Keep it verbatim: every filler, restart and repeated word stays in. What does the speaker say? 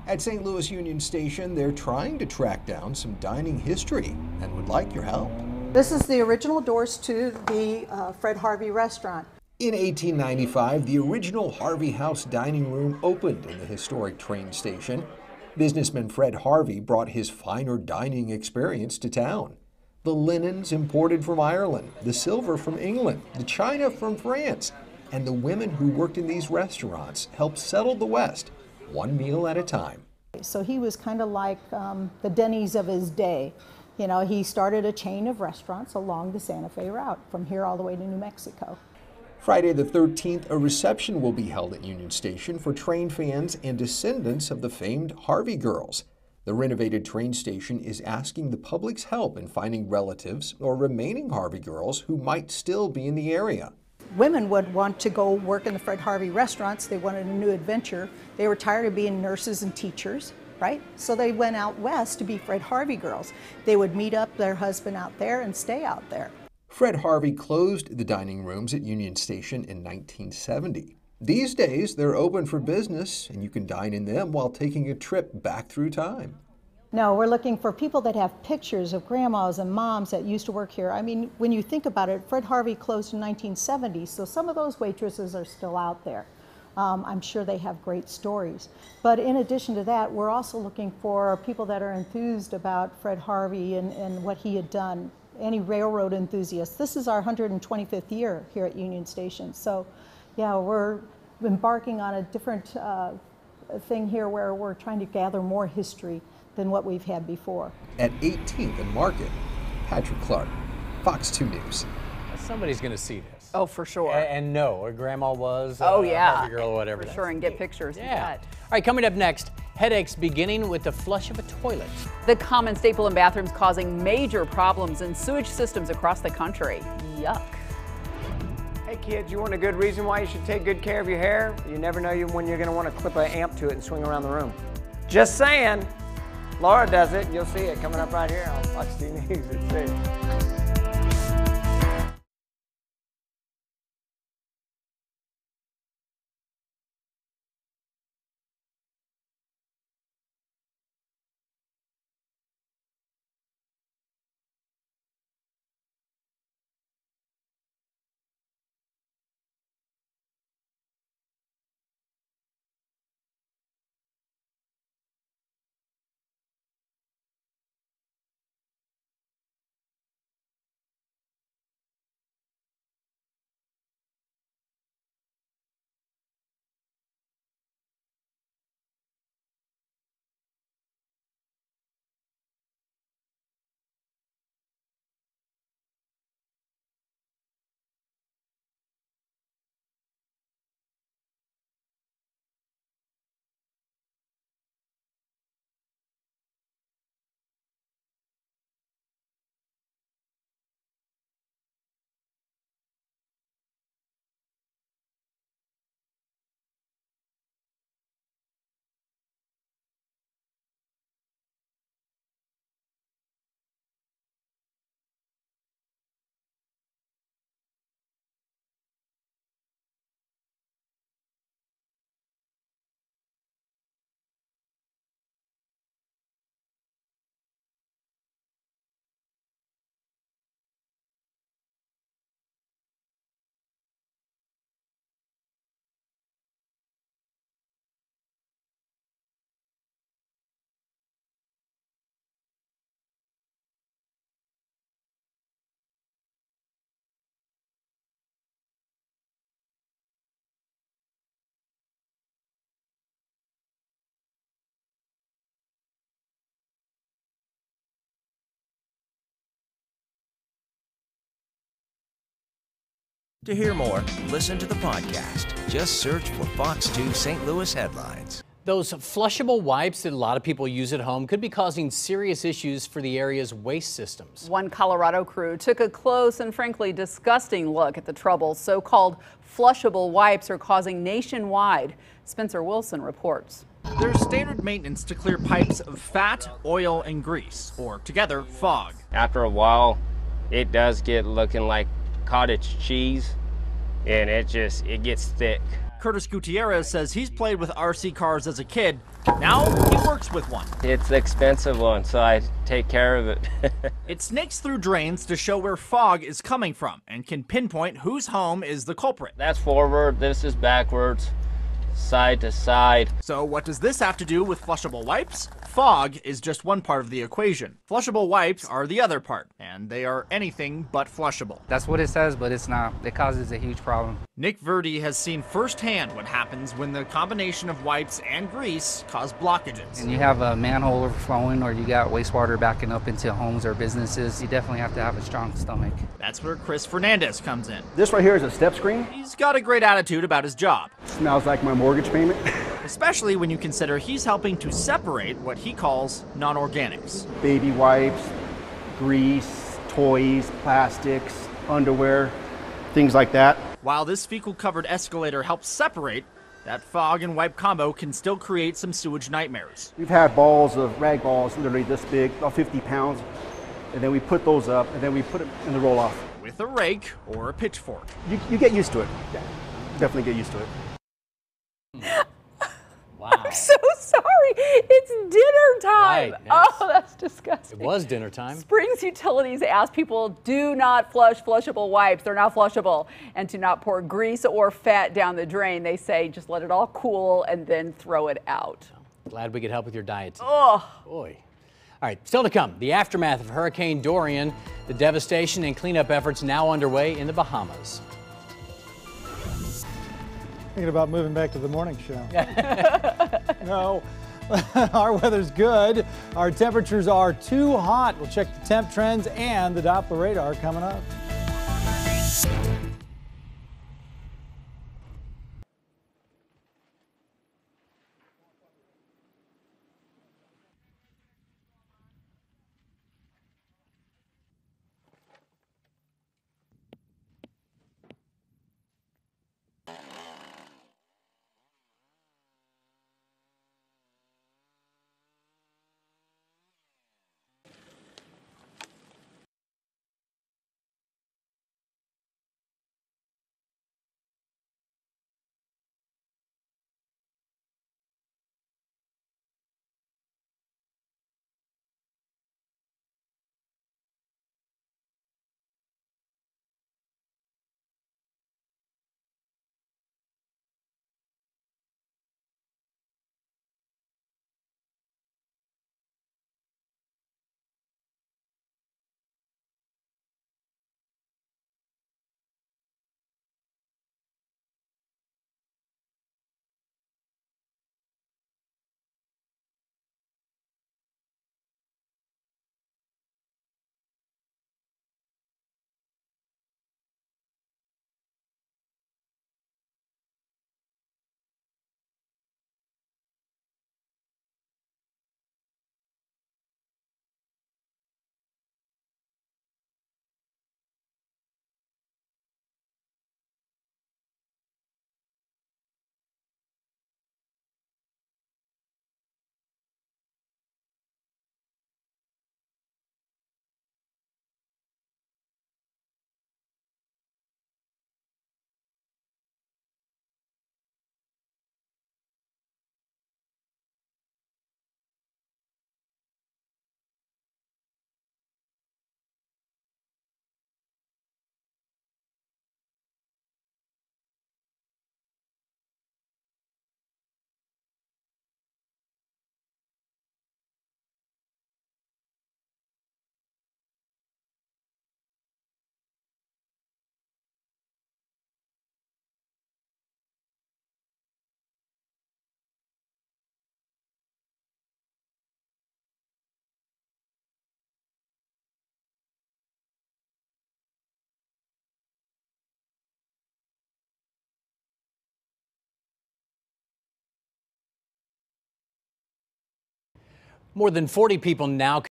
At Saint Louis Union Station, they're trying to track down some dining history and would like your help. This is the original doors to the uh, Fred Harvey restaurant. In eighteen ninety-five, the original Harvey House dining room opened in the historic train station. Businessman Fred Harvey brought his finer dining experience to town. The linens imported from Ireland, the silver from England, the china from France, and the women who worked in these restaurants helped settle the West, one meal at a time. So he was kind of like um, the Denny's of his day. You know, he started a chain of restaurants along the Santa Fe route, from here all the way to New Mexico. Friday the thirteenth, a reception will be held at Union Station for train fans and descendants of the famed Harvey Girls. The renovated train station is asking the public's help in finding relatives or remaining Harvey Girls who might still be in the area. Women would want to go work in the Fred Harvey restaurants. They wanted a new adventure. They were tired of being nurses and teachers, right? So they went out west to be Fred Harvey Girls. They would meet up their husband out there and stay out there. Fred Harvey closed the dining rooms at Union Station in nineteen seventy. These days, they're open for business, and you can dine in them while taking a trip back through time. No, we're looking for people that have pictures of grandmas and moms that used to work here. I mean, when you think about it, Fred Harvey closed in nineteen seventy, so some of those waitresses are still out there. Um, I'm sure they have great stories. But in addition to that, we're also looking for people that are enthused about Fred Harvey and, and what he had done. Any railroad enthusiasts. This is our one hundred twenty-fifth year here at Union Station. So yeah, we're embarking on a different uh, thing here where we're trying to gather more history than what we've had before. At eighteenth and Market, Patrick Clark, Fox two News. Somebody's going to see this. Oh, for sure. And, and know where grandma was. Oh, uh, yeah. Harvey Girl or whatever. For sure, and get pictures. Yeah. All right, coming up next, headaches beginning with the flush of a toilet. The common staple in bathrooms causing major problems in sewage systems across the country. Yuck. Hey kids, you want a good reason why you should take good care of your hair? You never know when you're going to want to clip an amp to it and swing around the room. Just saying. Laura does it, and you'll see it coming up right here on Fox two News at six. To hear more, listen to the podcast. Just search for Fox two Saint Louis Headlines. Those flushable wipes that a lot of people use at home could be causing serious issues for the area's waste systems. One Colorado crew took a close and frankly disgusting look at the trouble so-called flushable wipes are causing nationwide. Spencer Wilson reports. There's standard maintenance to clear pipes of fat, oil, and grease, or together, fog. After a while, it does get looking like cottage cheese, and it just, it gets thick. Curtis Gutierrez says he's played with R C cars as a kid. Now he works with one. It's the expensive one, so I take care of it. It snakes through drains to show where fog is coming from and can pinpoint whose home is the culprit. That's forward, this is backwards, side to side. So what does this have to do with flushable wipes? Fog is just one part of the equation. Flushable wipes are the other part, and they are anything but flushable. That's what it says, but it's not. It causes a huge problem. Nick Verdi has seen firsthand what happens when the combination of wipes and grease cause blockages. And you have a manhole overflowing or you got wastewater backing up into homes or businesses, you definitely have to have a strong stomach. That's where Chris Fernandez comes in. This right here is a step screen. He's got a great attitude about his job. Smells like my mortgage payment. Especially when you consider he's helping to separate what he calls non-organics. Baby wipes, grease, toys, plastics, underwear, things like that. While this fecal-covered escalator helps separate, that fog and wipe combo can still create some sewage nightmares. We've had balls of rag balls literally this big, about fifty pounds, and then we put those up, and then we put them in the roll-off. With a rake or a pitchfork. You, you get used to it. Yeah, definitely get used to it. Wow. I'm so sorry. It's dinner time. Right, Oh, that's disgusting. It was dinner time. Springs Utilities asked people do not flush flushable wipes. They're not flushable. And to not pour grease or fat down the drain. They say just let it all cool and then throw it out. Glad we could help with your diet. Oh. Boy. All right, still to come, the aftermath of Hurricane Dorian, the devastation and cleanup efforts now underway in the Bahamas. Thinking about moving back to the morning show. No, our weather's good. Our temperatures are too hot. We'll check the temp trends and the Doppler radar coming up. More than forty people now